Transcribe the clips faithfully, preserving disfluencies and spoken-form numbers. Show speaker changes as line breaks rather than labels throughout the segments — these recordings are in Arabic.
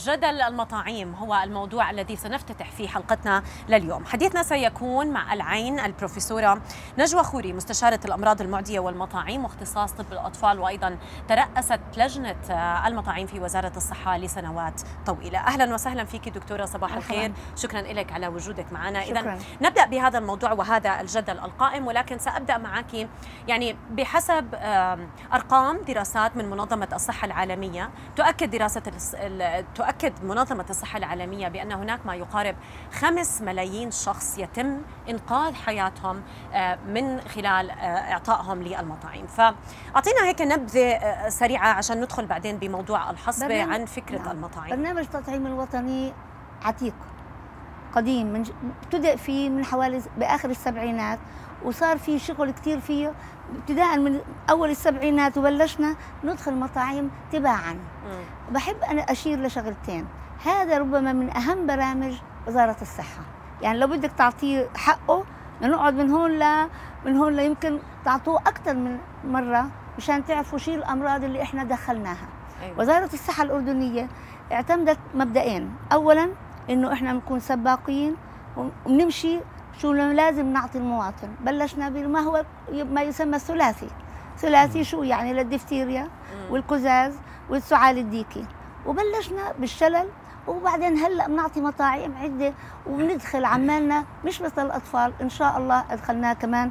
جدل المطاعيم هو الموضوع الذي سنفتتح فيه حلقتنا لليوم. حديثنا سيكون مع العين البروفيسورة نجوى خوري، مستشارة الأمراض المعدية والمطاعيم واختصاص طب الأطفال، وأيضا ترأست لجنة المطاعيم في وزارة الصحة لسنوات طويلة. أهلا وسهلا فيك دكتورة، صباح الخير. شكرا لك على وجودك معنا. إذا نبدأ بهذا الموضوع وهذا الجدل القائم، ولكن سأبدأ معك يعني بحسب أرقام دراسات من منظمة الصحة العالمية. تؤكد دراسة تؤكد منظمة الصحة العالمية بأن هناك ما يقارب خمس ملايين شخص يتم إنقاذ حياتهم من خلال إعطائهم للمطاعيم. فأعطينا هيك نبذة سريعة عشان ندخل بعدين بموضوع الحصبة عن فكرة نعم. المطاعيم.
برنامج التطعيم الوطني عتيق قديم، من ابتدأ فيه من حوالي بآخر السبعينات، وصار في شغل كثير فيه ابتداء من أول السبعينات، وبلشنا ندخل مطاعيم تباعا. مم. بحب أنا أشير لشغلتين، هذا ربما من أهم برامج وزارة الصحة. يعني لو بدك تعطيه حقه نقعد من هون ل من هون ليمكن تعطوه أكثر من مرة مشان تعرفوا شو الأمراض اللي إحنا دخلناها. أيوة. وزارة الصحة الأردنية اعتمدت مبدئين، أولاً إنه إحنا بنكون سباقين وبنمشي شو لازم نعطي المواطن. بلشنا بما هو ما يسمى الثلاثي. ثلاثي شو يعني؟ للدفتيريا والكزاز والسعال الديكي، وبلشنا بالشلل، وبعدين هلا بنعطي مطاعيم عده وبندخل عمالنا مش بس للاطفال، ان شاء الله ادخلناه كمان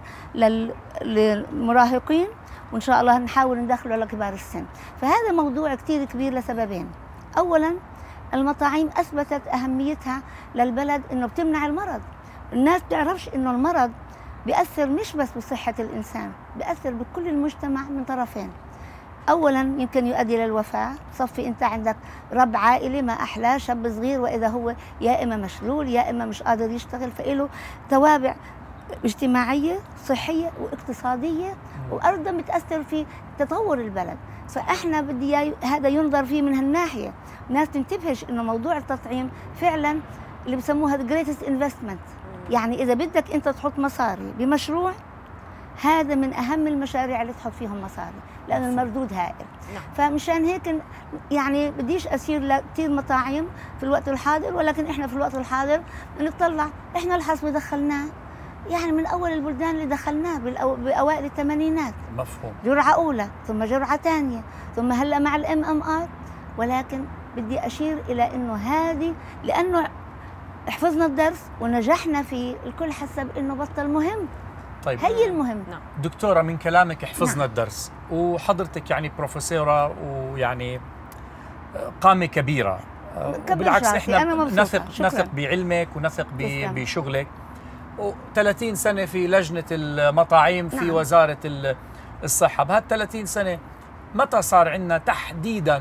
للمراهقين، وان شاء الله نحاول ندخله لكبار السن. فهذا موضوع كثير كبير لسببين. اولا المطاعيم اثبتت اهميتها للبلد، انه بتمنع المرض. الناس بتعرفش انه المرض بيأثر مش بس بصحة الإنسان، بيأثر بكل المجتمع من طرفين. أولاً يمكن يؤدي للوفاة، صفي أنت عندك رب عائلي ما أحلاه، شاب صغير وإذا هو يا إما مشلول يا إما مش قادر يشتغل، فإله توابع اجتماعية صحية واقتصادية، وأيضاً بتأثر في تطور البلد. فإحنا بدي هذا ينظر فيه من هالناحية. الناس تنتبهش إنه موضوع التطعيم فعلاً اللي بسموها the greatest investment. يعني إذا بدك أنت تحط مصاري بمشروع، هذا من أهم المشاريع اللي تحط فيهم مصاري، لأن المردود هائل. نعم. فمشان هيك يعني بديش أسير لكثير مطاعم في الوقت الحاضر، ولكن إحنا في الوقت الحاضر بنطلع إحنا الحصبة دخلناه يعني من أول البلدان اللي دخلناه بأوائل الثمانينات.
مفهوم.
جرعة أولى ثم جرعة ثانية ثم هلا مع الام ام ار. ولكن بدي أشير إلى إنه هذه لأنه حفظنا الدرس ونجحنا فيه، الكل حسب انه بطل مهم.
طيب
هي المهم.
نعم. دكتورة من كلامك حفظنا نعم. الدرس، وحضرتك يعني بروفيسورة ويعني قامة كبيرة. بالعكس احنا نثق نثق بعلمك ونثق بشغلك. و30 سنة في لجنة المطاعيم في نعم. وزارة الصحة. بهال ثلاثين سنة متى صار عندنا تحديدا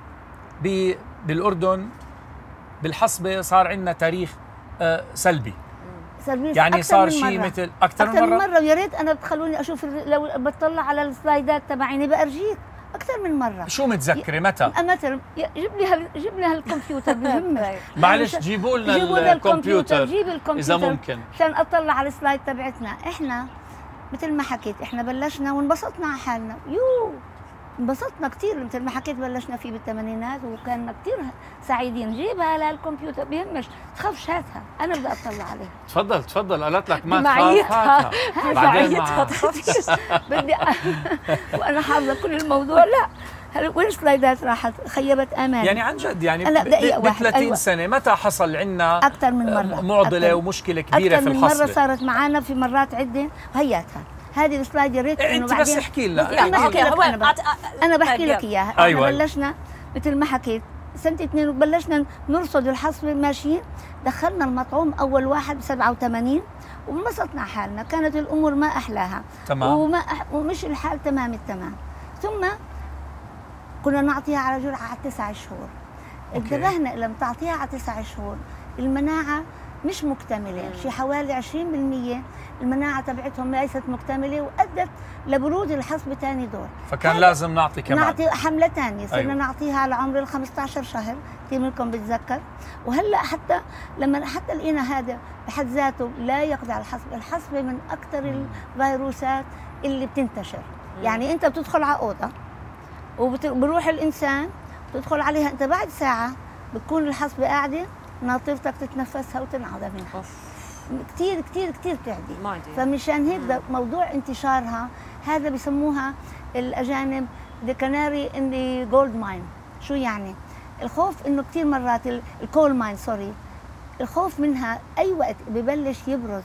بالأردن بالحصبة صار عندنا تاريخ آه سلبي؟
سلبي
يعني صار شيء مثل أكثر,
أكثر
من مرة؟
مرة. ويا ريت أنا بتخلوني أشوف لو بطلع على السلايدات تبعيني بأرجيك أكثر من مرة.
شو متذكرة متى؟
مثلا جيب لي هال... جيب لي هالكمبيوتر بهمك.
معلش جيبوا لنا الكمبيوتر
جيب الكمبيوتر
إذا ممكن
عشان أطلع على السلايد تبعتنا. إحنا مثل ما حكيت إحنا بلشنا وانبسطنا على حالنا، يو انبسطنا كثير مثل ما حكيت. بلشنا فيه بالثمانينات وكنا كثير سعيدين. جيبها للكمبيوتر بيهمش، تخافش هاتها، انا بدي اطلع عليها.
تفضل تفضل. قالت لك ما
معيتها معيتها
بدي وانا حافظه كل الموضوع. لا وين السلايدات راحت؟ خيبت امالي.
يعني عن جد يعني ب ثلاثين أيوة. سنه متى حصل عندنا
اكثر من مره
معضله ومشكله كبيره في الحصر؟
اكثر من مره صارت معنا في مرات عده. هياتها هذه السلايد يا ريت
انه بعدين بس احكي لنا.
انا بحكي لك انا, أنا بحكي لك اياها.
أيوة.
احنا بلشنا مثل ما حكيت سنه اثنين وبلشنا نرصد الحصبه ماشيين. دخلنا المطعوم اول واحد ب سبعة وثمانين وانبسطنا حالنا، كانت الامور ما احلاها.
تمام.
وما ومش الحال تمام التمام. ثم كنا نعطيها على جرعه على تسع شهور. انتبهنا لما تعطيها على تسع شهور المناعه مش مكتمله، شي حوالي عشرين بالمئة المناعه تبعتهم ليست مكتمله، وادت لبرود الحصبه ثاني دور.
فكان لازم نعطي كمان
نعطي حمله ثانيه. صرنا
أيوة. نعطيها
على عمر ال خمسة عشر شهر، كثير منكم بتذكر. وهلا حتى لما حتى لقينا هذا بحد ذاته لا يقضي على الحصبه. الحصبه من اكثر الفيروسات اللي بتنتشر. يعني انت بتدخل على اوضه وبروح الانسان بتدخل عليها انت بعد ساعه بتكون الحصبه قاعده ناطرتك تتنفسها وتنعدى منها. كثير كثير كثير بتعدي. فمشان هيك موضوع انتشارها هذا بسموها الاجانب the canary in the gold mine. شو يعني؟ الخوف انه كثير مرات الكول ماين سوري الخوف منها اي وقت ببلش يبرز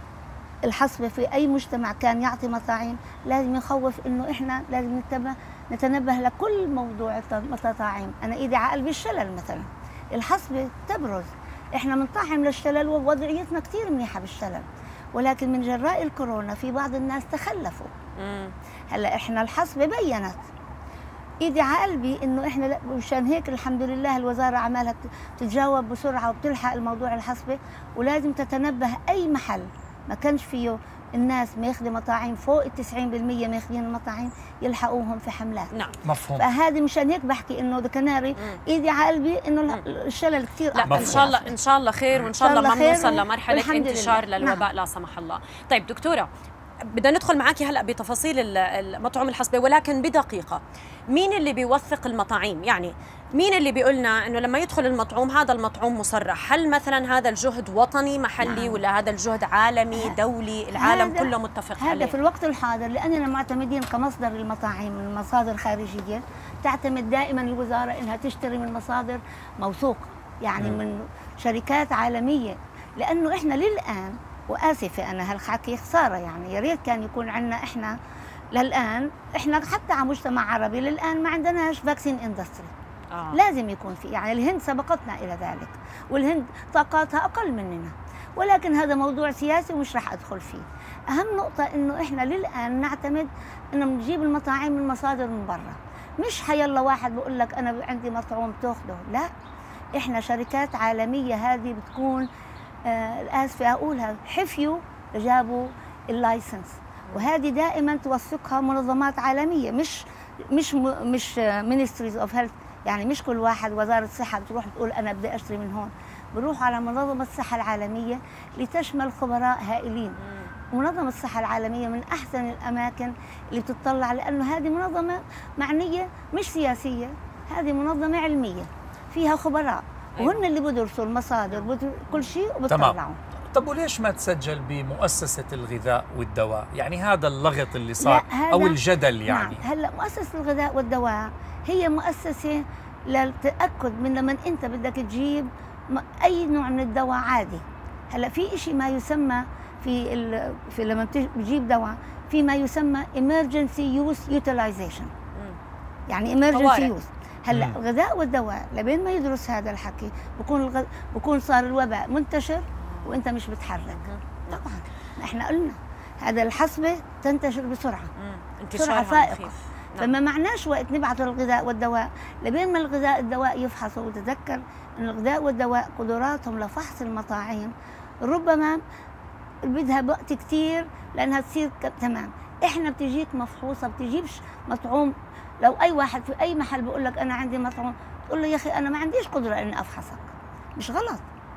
الحصبه في اي مجتمع كان يعطي مطاعيم، لازم يخوف انه احنا لازم نتبه نتنبه لكل موضوع المطاعيم. انا ايدي على قلبي الشلل مثلا، الحصبه تبرز، احنا بنطعم للشلل ووضعيتنا كثير منيحه بالشلل، ولكن من جراء الكورونا في بعض الناس تخلفوا. مم. هلا احنا الحصبه بينت، ايدي على قلبي انه احنا مشان هيك الحمد لله الوزاره عمالها تتجاوب بسرعه وبتلحق الموضوع الحصبه، ولازم تتنبه اي محل ما كانش فيه الناس ماخذه مطاعيم فوق ال تسعين بالمئة ماخذين المطاعيم يلحقوهم في حملات.
نعم
مفهوم.
فهذه مشان هيك بحكي انه ذا كناري ايدي على قلبي انه الشلل كثير.
لا ان شاء الله ان شاء الله خير، وان شاء الله ما بنوصل لمرحله انتشار للوباء. نعم. لا سمح الله. طيب دكتوره، بدنا ندخل معك هلا بتفاصيل المطعوم الحصبه، ولكن بدقيقه، مين اللي بيوثق المطاعيم؟ يعني مين اللي بيقولنا انه لما يدخل المطعوم هذا المطعوم مصرح؟ هل مثلا هذا الجهد وطني محلي؟ نعم. ولا هذا الجهد عالمي دولي العالم كله متفق
هذا
عليه؟
هذا في الوقت الحاضر لاننا معتمدين كمصدر للمطاعيم من مصادر خارجيه، تعتمد دائما الوزاره انها تشتري من مصادر موثوقه، يعني م. من شركات عالميه، لانه احنا للان واسفه انا هالحكي خساره، يعني يا ريت كان يكون عندنا احنا للان، احنا حتى على مجتمع عربي للان ما عندناش فاكسين اندستري. آه. لازم يكون في، يعني الهند سبقتنا الى ذلك، والهند طاقاتها اقل مننا، ولكن هذا موضوع سياسي ومش راح ادخل فيه. اهم نقطه انه احنا للان نعتمد انه بنجيب المطاعم من مصادر من برا، مش حيلا واحد بقول لك انا عندي مطعوم تاخذه، لا، احنا شركات عالميه هذه بتكون آه اسفه اقولها حفيوا جابوا اللايسنس، وهذه دائما توثقها منظمات عالميه، مش مش مش مينستريز اوف هيلث، يعني مش كل واحد وزاره الصحه بتروح بتقول انا بدي اشتري من هون، بروح على منظمه الصحه العالميه لتشمل خبراء هائلين. منظمه الصحه العالميه من احسن الاماكن اللي بتطلع، لانه هذه منظمه معنيه مش سياسيه، هذه منظمه علميه فيها خبراء وهن اللي بدرسوا المصادر بدرسوا كل شيء وبتطلعوا.
طب وليش ما تسجل بمؤسسة الغذاء والدواء؟ يعني هذا اللغط اللي صار أو الجدل يعني.
نعم. هلا مؤسسة الغذاء والدواء هي مؤسسة للتأكد من لما أنت بدك تجيب أي نوع من الدواء عادي. هلا في شيء ما يسمى في ال... في لما بتجيب دواء في ما يسمى emergency use utilization. يعني emergency use. هلا مم. الغذاء والدواء لبين ما يدرس هذا الحكي بكون الغ... بكون صار الوباء منتشر وانت مش بتحرك. طبعا احنا قلنا هذا الحصبه تنتشر بسرعه، بسرعه فائقه، فما معناش وقت نبعث الغذاء والدواء لبين ما الغذاء الدواء يفحصوا. وتذكر ان الغذاء والدواء قدراتهم لفحص المطاعيم ربما بدها وقت كثير لانها تصير تمام. احنا بتجيك مفحوصه، بتجيبش مطعوم. لو اي واحد في اي محل بيقول لك انا عندي مطعوم تقول له يا اخي انا ما عنديش قدره اني افحصك، مش غلط،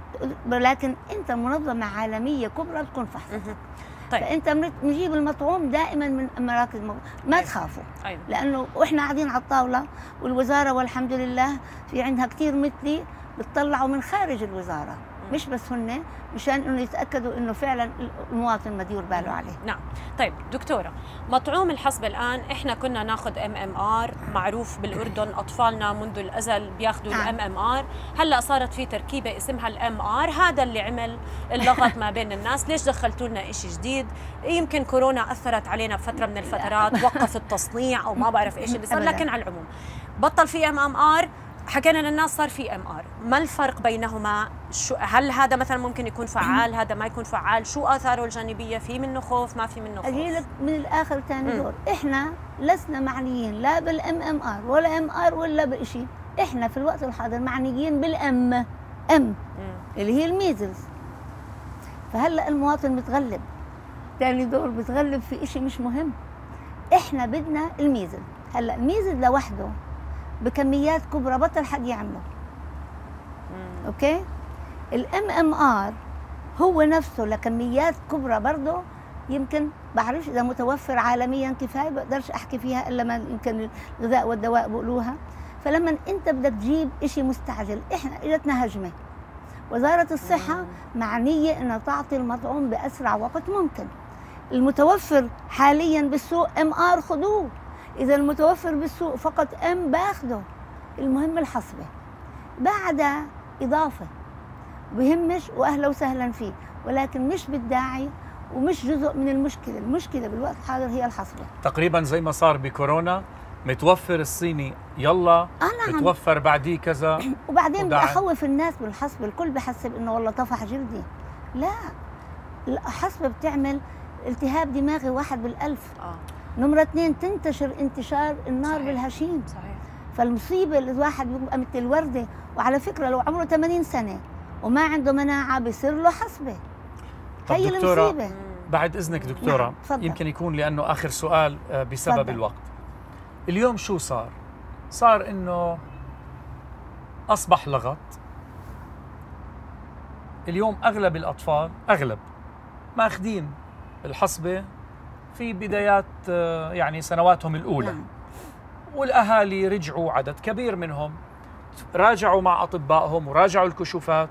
ولكن انت منظمه عالميه كبرى بتكون فحصتك. طيب. فانت بنجيب المطعوم دائما من مراكز مو... ما أيوة. تخافوا. أيوة. لانه واحنا قاعدين على الطاوله والوزاره والحمد لله في عندها كثير مثلي بتطلعوا من خارج الوزاره، مش بس هن، مشان انه يتاكدوا انه فعلا المواطن مدير باله عليه.
نعم. طيب دكتوره، مطعوم الحصبه الان احنا كنا ناخذ ام ام ار، معروف بالاردن اطفالنا منذ الازل بياخذوا الام ام ار، هلا صارت في تركيبه اسمها الام ار، هذا اللي عمل اللغط ما بين الناس. ليش دخلتوا لنا شيء جديد؟ يمكن كورونا اثرت علينا بفتره من الفترات، وقف التصنيع او ما بعرف ايش اللي صار، لكن على العموم بطل في ام ام ار، حكينا للناس صار في ام ار، ما الفرق بينهما؟ شو هل هذا مثلا ممكن يكون فعال، هذا ما يكون فعال؟ شو اثاره الجانبيه؟ في منه خوف، ما في منه خوف؟
اجي لك من الاخر ثاني دور، احنا لسنا معنيين لا بالام ام ار ولا ام ار ولا بشيء، احنا في الوقت الحاضر معنيين بالام ام اللي هي الميزلز. فهلا المواطن متغلب، ثاني دور بتغلب في شيء مش مهم، احنا بدنا الميزل. هلا الميزل لوحده بكميات كبرى بطل حد يعمله. مم. اوكي؟ الام ام ار هو نفسه لكميات كبرى برضه، يمكن بعرفش اذا متوفر عالميا كفايه، بقدرش احكي فيها الا ما يمكن الغذاء والدواء بيقولوها. فلما انت بدك تجيب شيء مستعجل، احنا اجتنا هجمه، وزاره الصحه معنيه انها تعطي المطعوم باسرع وقت ممكن. المتوفر حاليا بالسوق ام ار خذوه، اذا المتوفر بالسوق فقط ام باخده. المهم الحصبه بعدها اضافه بهمش واهلا وسهلا فيه، ولكن مش بالداعي ومش جزء من المشكله، المشكله بالوقت الحاضر هي الحصبه.
تقريبا زي ما صار بكورونا، متوفر الصيني يلا
آه نعم.
متوفر بعديه كذا
وبعدين بدي اخوف الناس بالحصبه، الكل بحسب انه والله طفح جلدي. لا، الحصبه بتعمل التهاب دماغي واحد بالألف. آه. نمرة اثنين تنتشر انتشار النار صحيح. بالهشيم. صحيح. فالمصيبة اللي الواحد بيبقى مثل الوردة، وعلى فكرة لو عمره ثمانين سنة وما عنده مناعة بيصير له حصبة. هي المصيبة.
بعد إذنك دكتورة، نعم. يمكن يكون لأنه آخر سؤال بسبب فضل. الوقت. اليوم شو صار؟ صار إنه أصبح لغط. اليوم أغلب الأطفال أغلب ماخذين الحصبة في بدايات يعني سنواتهم الأولى. نعم. والأهالي رجعوا، عدد كبير منهم راجعوا مع أطبائهم وراجعوا الكشوفات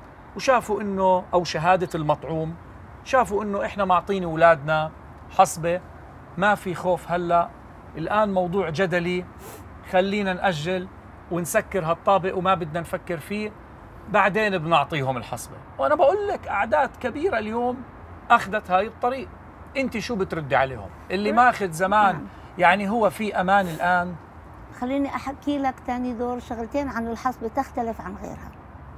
وشافوا إنه أو شهادة المطعوم، شافوا إنه إحنا معطين أولادنا حصبة، ما في خوف. هلأ الآن موضوع جدلي، خلينا نأجل ونسكر هالطابق وما بدنا نفكر فيه، بعدين بنعطيهم الحصبة. وأنا بقول لك أعداد كبيرة اليوم أخذت هاي الطريق. أنت شو بتردي عليهم؟ اللي ماخذ زمان نعم. يعني هو في أمان الآن؟
خليني أحكي لك ثاني دور شغلتين عن الحصبة تختلف عن غيرها.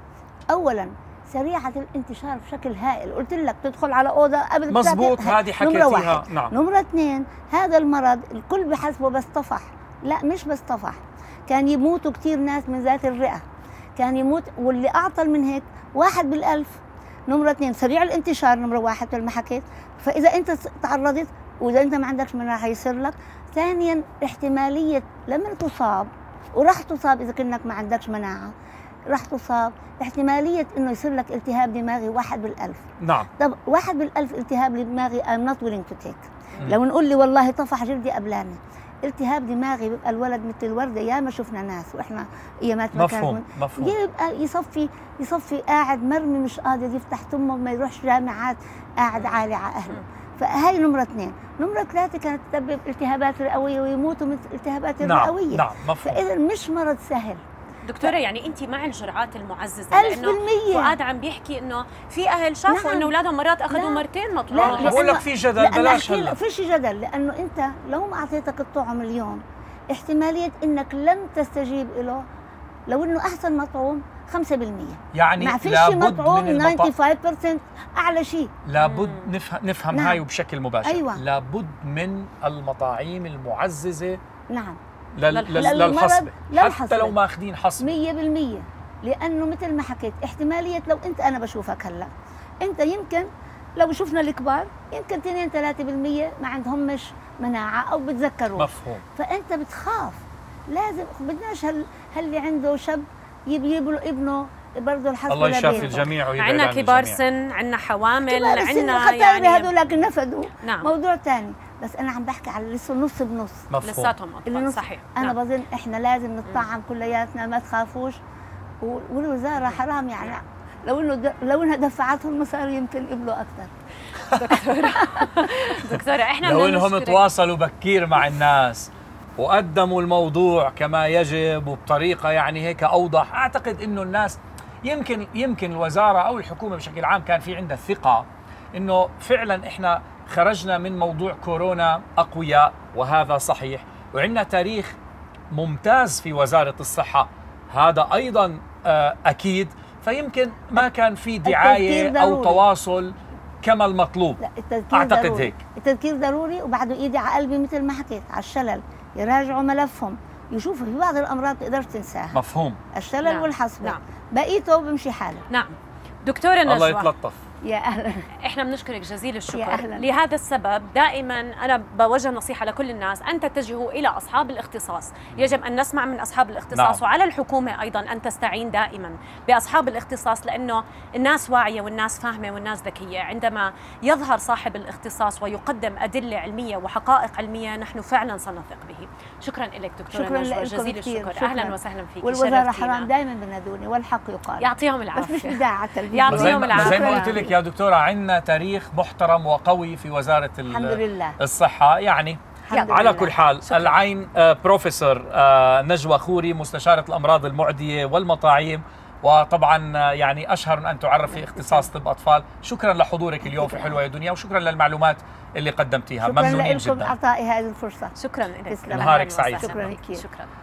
أولاً سريعة الانتشار بشكل هائل، قلت لك تدخل على أوضة قبل
مزبوط، هذه حكيتيها.
نعم. نمرة اثنين، هذا المرض الكل بحسبه بس طفح، لا مش بس طفح، كان يموتوا كثير ناس من ذات الرئة، كان يموت، واللي أعطل من هيك واحد بالألف. نمرة اثنين سريع الانتشار، نمرة واحد مثل ما حكيت، فإذا أنت تعرضت وإذا أنت ما عندكش مناعة هيصير لك. ثانياً احتمالية لما تصاب، وراح تصاب إذا كنك ما عندكش مناعة، راح تصاب، احتمالية إنه يصير لك التهاب دماغي واحد بالألف.
نعم.
طب واحد بالألف التهاب دماغي I'm not willing to take. لو نقول لي والله طفح جلدي قبلاني، التهاب دماغي بيبقى الولد مثل الوردة، يا ما شفنا ناس وإحنا أيامات ما كان
مفهوم مفهوم
يبقى يصفي يصفي قاعد مرمي مش قادر يفتح تمه، ما يروحش جامعات، قاعد عالي على أهله. فهي نمرة اثنين. نمرة ثلاثة كانت تسبب التهابات رئوية ويموتوا من الالتهابات الرئوية.
نعم نعم.
فإذا مش مرض سهل.
دكتورة يعني أنت مع الجرعات المعززة؟
ألف بالمية.
فؤاد عم بيحكي إنه في أهل شافوا نعم. إنه أولادهم مرات أخذوا مرتين مطعوم.
لا بقول لك في جدل، بلاش هلا.
فيش جدل، لأنه أنت لو ما أعطيتك الطعم اليوم احتمالية إنك لن تستجيب له لو إنه أحسن مطعوم خمسة بالمية.
يعني
ما فيش مطعوم خمسة وتسعين بالمية أعلى شيء.
لابد نفهم نفهم نعم. هاي وبشكل مباشر.
أيوة.
لابد من المطاعيم المعززة
نعم
لل... للحصبة، حتى لو ماخذين حصبة
مية بالمية. لأنه مثل ما حكيت احتمالية لو أنت أنا بشوفك هلا، أنت يمكن لو شفنا الكبار يمكن اثنين ثلاثة بالمية ما عندهمش مناعة أو بتذكروا.
مفهوم.
فأنت بتخاف، لازم بدناش هل هل عندو شاب يجيب له ابنه برضه الحصبة.
الله يشافي الجميع ويبعد عن
عندنا كبار
الجميع.
سن، عندنا حوامل،
عندنا يعني هذولك نفدوا.
نعم.
موضوع ثاني، بس أنا عم بحكي على لسه نص بنص.
لساتهم أطفال. صحيح.
أنا
نعم.
بظن إحنا لازم نطعم كلياتنا، ما تخافوش. والوزارة حرام يعني لو إنه لو إنها دفعتهم المصاري يمكن يقبلوا أكثر.
دكتورة دكتورة إحنا
لو إنهم تواصلوا بكير مع الناس وقدموا الموضوع كما يجب وبطريقة يعني هيك أوضح، أعتقد إنه الناس يمكن يمكن الوزارة أو الحكومة بشكل عام كان في عندها ثقة إنه فعلا إحنا خرجنا من موضوع كورونا أقوياء، وهذا صحيح، وعندنا تاريخ ممتاز في وزارة الصحة، هذا أيضا أكيد. فيمكن ما كان في دعاية أو تواصل كما المطلوب.
لا التذكير
أعتقد
ضروري.
هيك
التذكير ضروري، وبعده إيدي على قلبي مثل ما حكيت على الشلل، يراجعوا ملفهم، يشوفوا في بعض الأمراض تقدرش تنساها.
مفهوم.
الشلل
نعم.
والحصبة.
نعم.
بقيته بمشي حاله.
نعم. دكتورة نجوى،
الله يتلطف.
يا اهلا.
احنا بنشكرك جزيل الشكر.
يا أهلاً.
لهذا السبب دائما انا بوجه نصيحه لكل الناس ان تتجهوا الى اصحاب الاختصاص، يجب ان نسمع من اصحاب الاختصاص. نعم. وعلى الحكومه ايضا ان تستعين دائما باصحاب الاختصاص، لانه الناس واعيه والناس فاهمه والناس ذكيه. عندما يظهر صاحب الاختصاص ويقدم ادله علميه وحقائق علميه نحن فعلا سنثق به. شكرا لك دكتورة
شكرا
نجوى، جزيل الشكر. شكرا. اهلا وسهلا فيك.
والوزاره حرام دائما بنادوني والحق يقال.
يعطيهم العافيه.
بس مش بداعي على التلفزيون.
يعطيهم العافيه.
زي ما قلت لك يا دكتورة، عندنا تاريخ محترم وقوي في وزارة
الحمد لله.
الصحة يعني. على كل حال شكرا. العين بروفيسور نجوى خوري، مستشارة الأمراض المعدية والمطاعيم، وطبعا يعني أشهر أن تعرف في اختصاص طب أطفال. شكرا لحضورك اليوم في حلوة يا دنيا، وشكرا للمعلومات اللي قدمتيها.
شكرا
ممنونين
لكم
جدا.
إعطائي هذه الفرصة.
شكرا لك.
نهارك سعيد.
شكرا.
شكرا.